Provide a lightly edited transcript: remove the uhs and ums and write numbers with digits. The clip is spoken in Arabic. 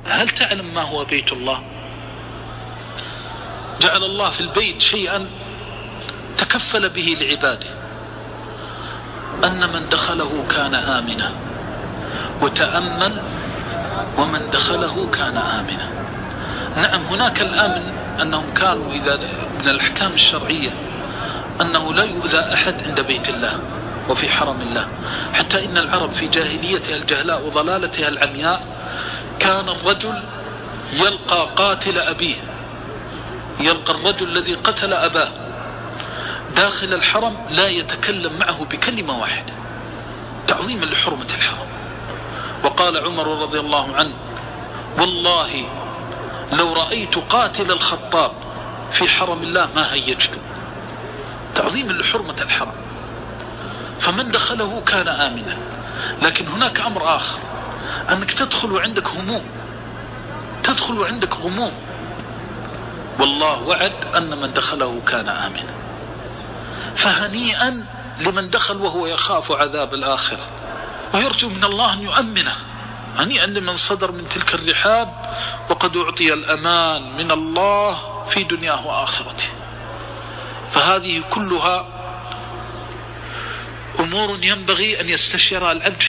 هل تعلم ما هو بيت الله؟ جعل الله في البيت شيئا تكفل به لعباده، أن من دخله كان آمنا، وتأمل ومن دخله كان آمنا. نعم هناك الأمن أنهم كانوا إذا من الأحكام الشرعية أنه لا يؤذى أحد عند بيت الله وفي حرم الله، حتى إن العرب في جاهليتها الجهلاء وضلالتها العمياء كان الرجل يلقى قاتل أبيه، يلقى الرجل الذي قتل أباه داخل الحرم لا يتكلم معه بكلمة واحدة تعظيما لحرمة الحرم. وقال عمر رضي الله عنه: والله لو رأيت قاتل الخطاب في حرم الله ما هيجته، تعظيما لحرمة الحرم. فمن دخله كان آمنا. لكن هناك أمر آخر، أنك تدخل وعندك هموم، تدخل وعندك غموم. والله وعد أن من دخله كان آمنا. فهنيئا لمن دخل وهو يخاف عذاب الآخرة ويرجو من الله أن يؤمنه، هنيئا لمن صدر من تلك الرحاب وقد أعطي الأمان من الله في دنياه وآخرته. فهذه كلها أمور ينبغي أن يستشيرها العبد